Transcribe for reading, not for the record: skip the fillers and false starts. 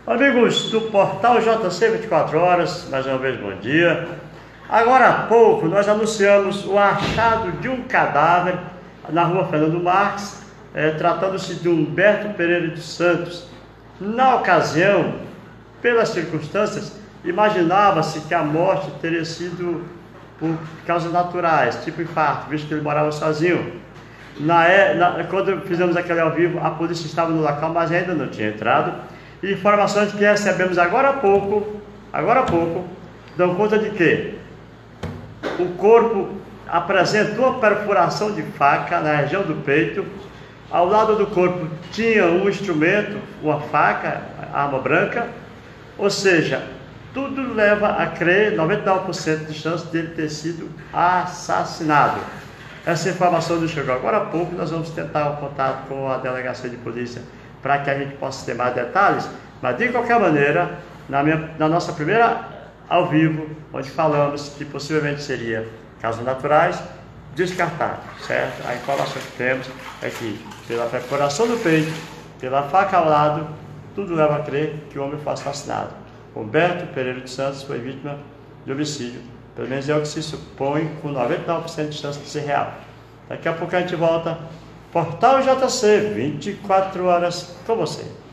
Amigos do Portal JC 24 Horas, mais uma vez bom dia. Agora há pouco nós anunciamos o achado de um cadáver na rua Fernando Marques, tratando-se de Humberto Pereira dos Santos. Na ocasião, pelas circunstâncias, imaginava-se que a morte teria sido por causas naturais, tipo infarto, visto que ele morava sozinho. Quando fizemos aquele ao vivo, a polícia estava no local, mas ainda não tinha entrado. E informações que recebemos agora há pouco, dão conta de que o corpo apresentou uma perfuração de faca na região do peito. Ao lado do corpo tinha um instrumento, uma faca, arma branca, ou seja, tudo leva a crer 99% de chance dele ter sido assassinado. Essa informação nos chegou agora há pouco. Nós vamos tentar o contato com a delegacia de polícia para que a gente possa ter mais detalhes, mas de qualquer maneira, na nossa primeira ao vivo, onde falamos que possivelmente seria causas naturais, descartado, certo? A informação que temos é que, pela perfuração do peito, pela faca ao lado, tudo leva a crer que o homem foi assassinado. Humberto Pereira dos Santos foi vítima de homicídio, pelo menos é o que se supõe, com 99% de chance de ser real. Daqui a pouco a gente volta. Portal JC, 24 horas com você.